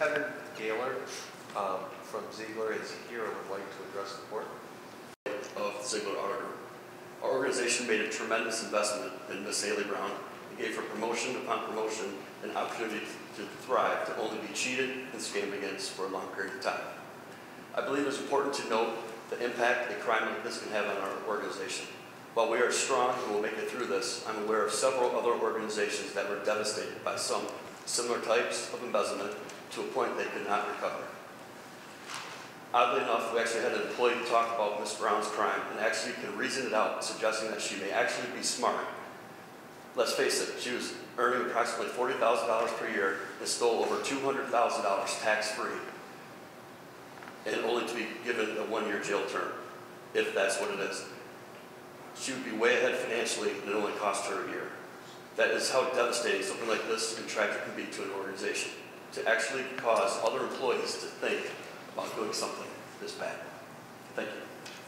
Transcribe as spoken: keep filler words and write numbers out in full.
Kevin Gaylor um, from Ziegler is here and would like to address the board. Of Ziegler Auto Group. Our organization made a tremendous investment in Miss Haley Brown. It gave her promotion upon promotion an opportunity to thrive, to only be cheated and scammed against for a long period of time. I believe it's important to note the impact a crime like this can have on our organization. While we are strong and will make it through this, I'm aware of several other organizations that were devastated by some similar types of embezzlement to a point they could not recover. Oddly enough, we actually had an employee talk about Miz Brown's crime and actually can reason it out, suggesting that she may actually be smart. Let's face it, she was earning approximately forty thousand dollars per year and stole over two hundred thousand dollars tax-free, and only to be given a one-year jail term, if that's what it is. She would be way ahead financially, and it only cost her a year. That is how devastating something like this and tragic can be to an organization, to actually cause other employees to think about doing something this bad. Thank you.